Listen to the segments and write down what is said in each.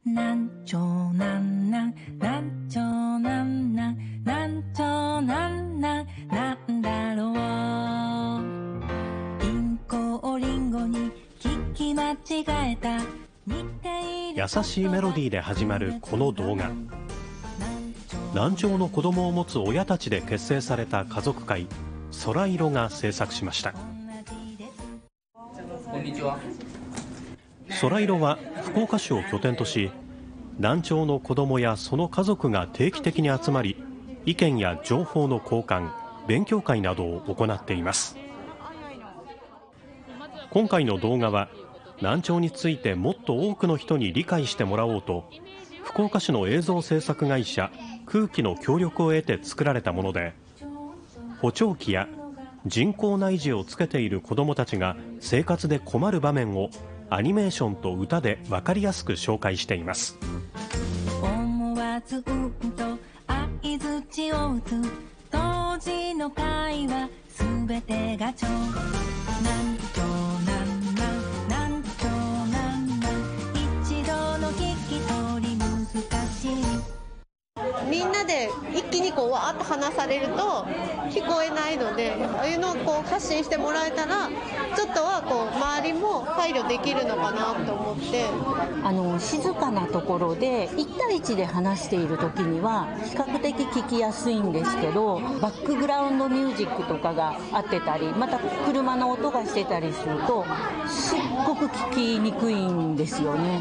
なんちょなんなんなんちょなんなんなんちょなんなんなんだろう。リンゴをリンゴに聞き間違えた。 優しいメロディーで始まるこの動画、難聴の子供を持つ親たちで結成された家族会空色が制作しました。 こんにちは。 空色は福岡市を拠点とし、難聴の子供やその家族が定期的に集まり、意見や情報の交換、勉強会などを行っています。今回の動画は難聴についてもっと多くの人に理解してもらおうと、福岡市の映像制作会社空気の協力を得て作られたもので、補聴器や人工内耳をつけている子どもたちが生活で困る場面をアニメーションと歌で分かりやすく紹介しています。 思わずうんと相づちを打つ当時の会話すべてがちょなんちょなんなんなんちょなんなん一度の聞き取り難しい。 みんなで一気にこうわーっと話されると聞こえないので、ああいうのをこう発信してもらえたらちょっとはこう周りも配慮できるのかなと思って、 静かなところで1対1で話している時には比較的聞きやすいんですけど、バックグラウンドミュージックとかがあってたり、また車の音がしてたりするとすっごく聞きにくいんですよね。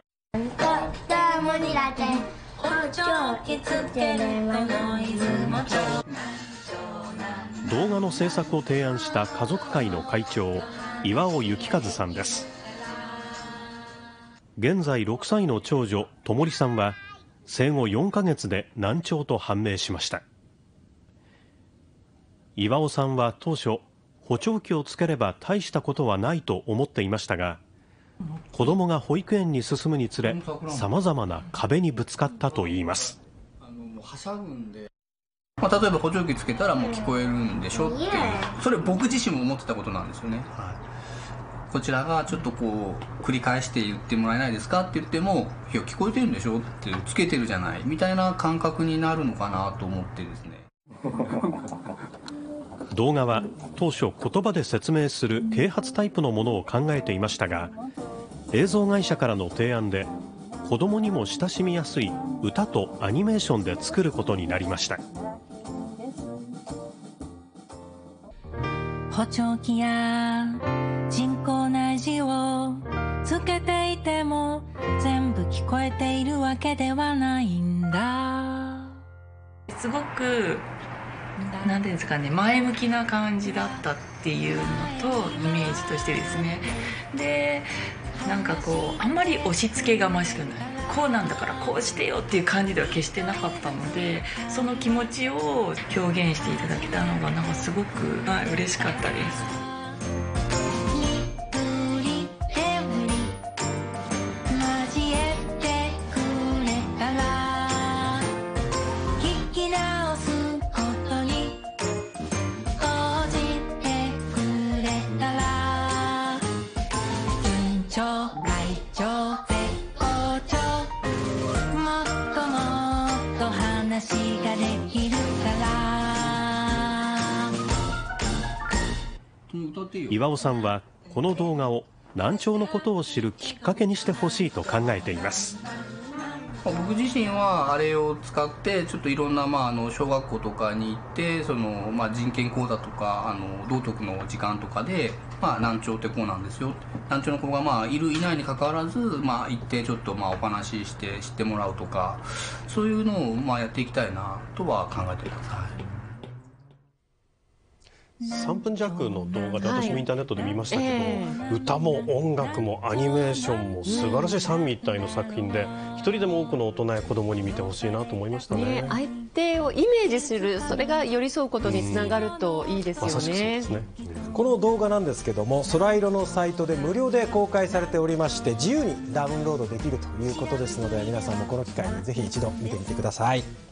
動画の制作を提案した家族会の会長、岩尾幸和さんです。現在6歳の長女ともりさんは生後4ヶ月で難聴と判明しました。岩尾さんは当初補聴器をつければ大したことはないと思っていましたが、子供が保育園に進むにつれさまざまな壁にぶつかったといいます。 例えば補聴器つけたらもう聞こえるんでしょっていう、それ僕自身も思ってたことなんですよね。こちらがちょっとこう繰り返して言ってもらえないですかって言っても、いや聞こえてるんでしょってつけてるじゃないみたいな感覚になるのかなと思ってですね。 動画は当初言葉で説明する啓発タイプのものを考えていましたが、映像会社からの提案で子供にも親しみやすい歌とアニメーションで作ることになりました。 補聴器や人工内耳をつけていても全部聞こえているわけではないんだ。 すごくなんていうんですかね、前向きな感じだったっていうのとイメージとしてですね。でなんかこうあんまり押し付けがましくない、こうなんだからこうしてよっていう感じでは決してなかったので、その気持ちを表現していただけたのがなんかすごく嬉しかったです。 岩尾さんはこの動画を難聴のことを知るきっかけにしてほしいと考えています。 僕自身はあれを使ってちょっといろんな小学校とかに行って人権講座とか道徳の時間とかで難聴ってこうなんですよ、難聴の子がいるいないにかかわらず行ってちょっとお話しして知ってもらうとか、そういうのをやっていきたいなとは考えています。 3分弱の動画で私もインターネットで見ましたけど、歌も音楽もアニメーションも素晴らしい三位一体の作品で、一人でも多くの大人や子供に見てほしいなと思いましたね。 相手をイメージする、それが寄り添うことにつながるといいですよね。 まさしくそうですね。 この動画なんですけども、空色のサイトで無料で公開されておりまして、自由にダウンロードできるということですので、皆さんもこの機会にぜひ一度見てみてください。